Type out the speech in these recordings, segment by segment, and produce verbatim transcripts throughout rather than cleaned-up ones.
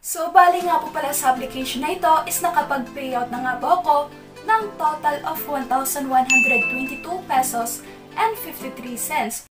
So, bali nga po pala sa application na ito is nakapag-payout na nga po ako ng total of one thousand one hundred twenty-two pesos and fifty-three cents.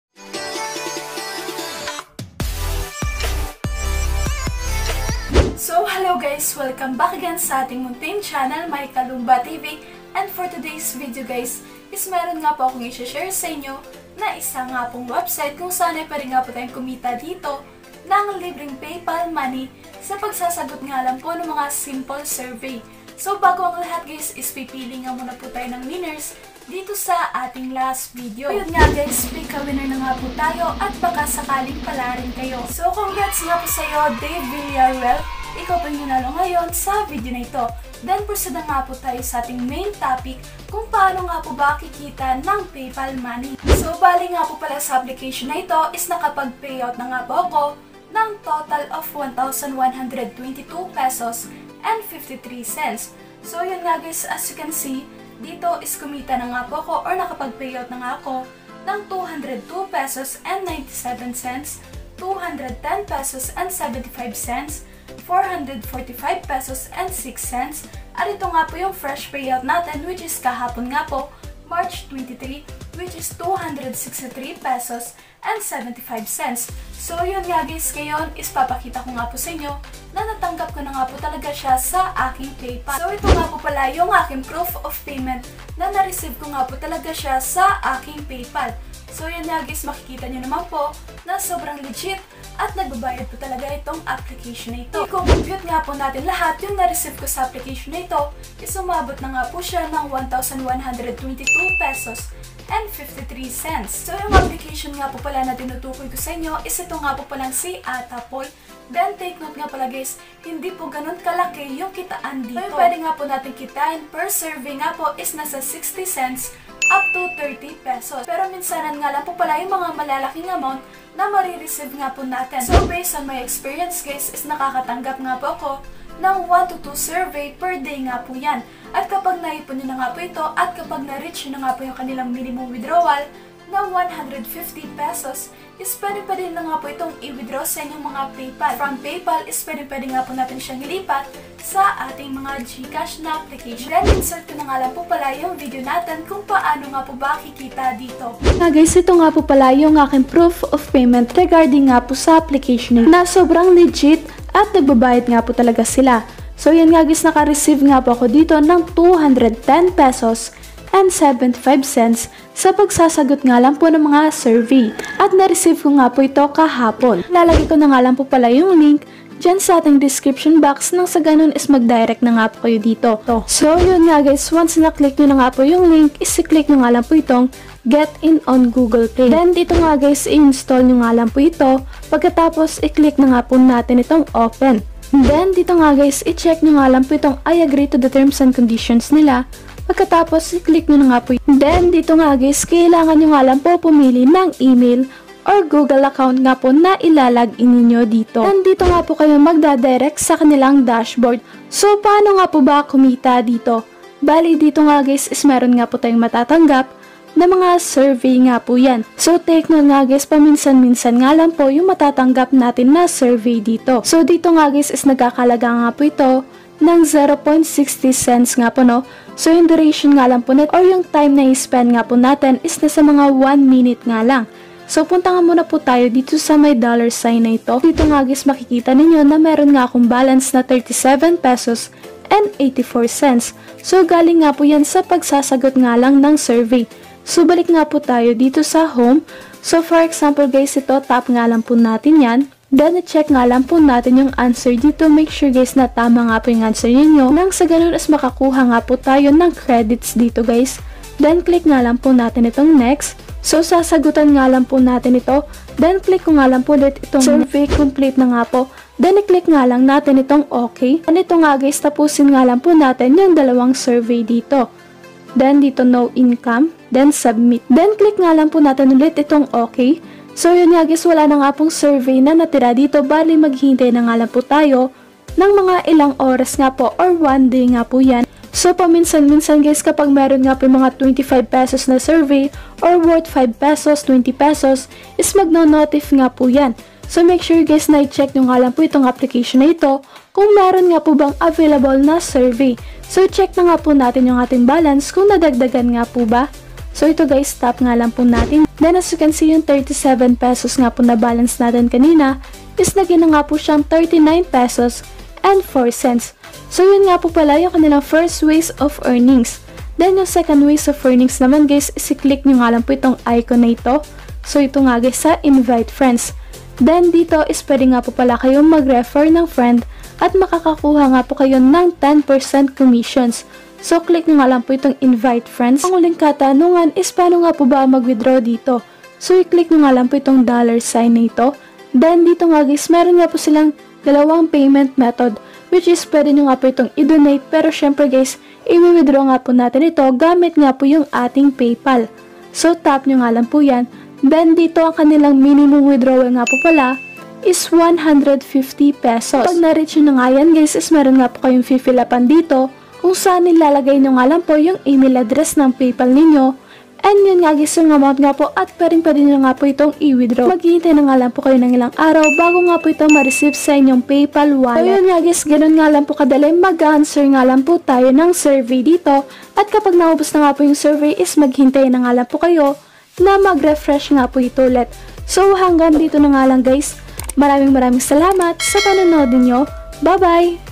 So, hello guys! Welcome back again sa ating munting channel, My Kalumba T V. And for today's video guys, is meron nga po akong i-share sa inyo na isa nga pong website kung saan ay pwede nga po tayong kumita dito ng libreng PayPal money sa pagsasagot nga lang po ng mga simple survey. So, bago ang lahat guys, is pipili nga muna po tayo ng winners dito sa ating last video. Ayun nga guys, pick a winner na nga po tayo at baka sakaling pala rin kayo. So, congrats nga po sa iyo, Dave Villarreal. Ikaw pa yung nanalo ngayon sa video na ito. Then, proceed na nga po tayo sa ating main topic kung paano nga po ba kikita ng PayPal money. So, bali nga po pala sa application na ito is nakapag-payout na nga po ako ng total of one thousand one hundred twenty-two pesos and fifty-three cents. So, yun nga guys, as you can see, dito is kumita na nga po ako or nakapag-payout na nga ako ng two hundred two pesos and ninety-seven cents, two hundred ten pesos and seventy-five cents, four hundred forty-five pesos and six cents. At ito nga po yung fresh payout natin, which is kahapon nga po, March twenty-third, which is two hundred sixty-three pesos and seventy-five cents. So yun nga guys, ngayon is papakita ko nga po sa inyo na natanggap ko na nga po talaga siya sa aking PayPal. So ito nga po pala yung aking proof of payment na na-receive ko nga po talaga siya sa aking PayPal. So yun nga guys, makikita nyo naman po na sobrang legit at nagbabayad po talaga itong application na ito. Kung compute nga po natin lahat yung na-receive ko sa application na ito, is umabot na nga po siya ng one thousand one hundred twenty-two pesos and fifty-three cents. So yung application nga po pala na tinutukoy ko sa inyo is ito nga po palang si Atapoy. Then take note nga pala guys, hindi po ganun kalaki yung kitaan dito. So yung pwede nga po natin kitain per survey nga po is nasa sixty cents up to thirty pesos. Pero minsanan nga lang po pala yung mga malalaking amount na marireceive nga po natin. So based on my experience guys, is nakakatanggap nga po ako ng one to two survey per day nga po yan. At kapag naipon nyo na nga po ito at kapag na-reach nyo na nga po yung kanilang minimum withdrawal na one hundred fifty pesos, is pwede-pwede na nga po itong i-withdraw sa inyong mga PayPal. From PayPal is pwede-pwede nga po natin siyang ilipat sa ating mga GCash na application. Then insert ko na nga lang po pala yung video natin kung paano nga po ba kikita dito. Na guys, ito nga po pala yung aking proof of payment regarding nga po sa application na sobrang legit at nagbabayad nga po talaga sila. So yan nga guys, naka-receive nga po ako dito ng two hundred ten pesos and seventy-five cents sa pagsasagot nga lang po ng mga survey. At na-receive ko nga po ito kahapon. Lalagay ko na nga lang po pala yung link dyan sa ating description box nang sa ganun is mag-direct na nga po kayo dito. So yun nga guys, once na-click nyo na nga po yung link, is i-click nyo nga lang po itong Get in on Google Play. Then dito nga guys, i-install nyo nga lang po ito. Pagkatapos, i-click na nga po natin itong Open. Then dito nga guys, i-check nyo nga lang po itong I agree to the terms and conditions nila. Pagkatapos, i-click nyo na nga po. Then dito nga guys, kailangan nyo nga lang po pumili ng email or Google account nga po na ilalagin ninyo dito. Then dito nga po kayo magdadirect sa kanilang dashboard. So paano nga po ba kumita dito? Bali dito nga guys, is meron nga po tayong matatanggap na mga survey nga po yan. So take note nga guys, paminsan-minsan nga lang po yung matatanggap natin na survey dito. So dito nga guys, is nagkakalaga nga po ito ng zero point six zero cents nga po no. So yung duration nga lang po net or yung time na i-spend nga po natin is nasa mga one minute nga lang. So punta nga muna po tayo dito sa may dollar sign na ito. Dito nga guys, makikita ninyo na meron nga akong balance na thirty-seven pesos and eighty-four cents. So galing nga po yan sa pagsasagot nga lang ng survey. So balik nga po tayo dito sa home. So for example guys, ito tap nga lang po natin yan. Then check nga lang po natin yung answer dito. Make sure guys na tama nga po yung answer ninyo. Nang sa ganun is makakuha nga po tayo ng credits dito guys. Then click nga lang po natin itong next. So sasagutan nga lang po natin ito. Then click ko nga lang po ulit itong survey complete na nga po. Then i-click nga lang natin itong okay. And ito nga guys, tapusin nga lang po natin yung dalawang survey dito. Then dito no income, then submit. Then click nga lang po natin ulit itong okay. So yun nga guys, wala na nga pong survey na natira dito. Bali maghihintay na nga lang po tayo ng mga ilang oras nga po or one day nga po yan. So paminsan-minsan guys, kapag meron nga po mga twenty-five pesos na survey or worth five pesos, twenty pesos, is magno-notif nga po yan. So make sure guys na i-check nyo nga lang po itong application na ito kung meron nga po bang available na survey. So check na nga po natin yung ating balance kung nadagdagan nga po ba. So ito guys, tap nga lang po natin. Then as you can see yung thirty-seven pesos nga po na balance natin kanina is naging na nga po siyang thirty-nine pesos and four cents. So yun nga po pala yung kanilang first ways of earnings. Then yung second ways of earnings naman guys is i-click nyo nga lang po itong icon na ito. So ito nga guys sa invite friends. Then dito is pwede nga po pala kayong mag-refer ng friend at makakakuha nga po kayo ng ten percent commissions. So click nyo nga lang po itong invite friends. Ang uling katanungan is paano nga po ba mag-withdraw dito? So i-click nyo nga lang po itong dollar sign na ito. Then dito nga guys, meron nga po silang dalawang payment method, which is pwede nyo nga po itong i-donate, pero syempre guys, i-withdraw nga po natin ito gamit nga po yung ating PayPal. So tap nyo nga lang po yan. Then dito ang kanilang minimum withdrawal nga po pala is one hundred fifty pesos. Pag na-reach nyo na nga yan guys, is meron nga po kayong fill upan dito kung saan nilalagay nyo nga lang po yung email address ng PayPal ninyo. And yun nga guys, yung amount nga po at pwedeng pwede nyo nga po itong i-withdraw. Maghihintay na nga lang po kayo ng ilang araw bago nga po itong ma-receive sa inyong PayPal wallet. So yun nga guys, ganun nga lang po kadali, mag-answer nga lang po tayo ng survey dito. At kapag naubos na nga po yung survey is maghintay na nga lang po kayo na mag-refresh nga po ito ulit. So hanggang dito na nga lang guys. Maraming maraming salamat sa panonood ninyo. Bye bye!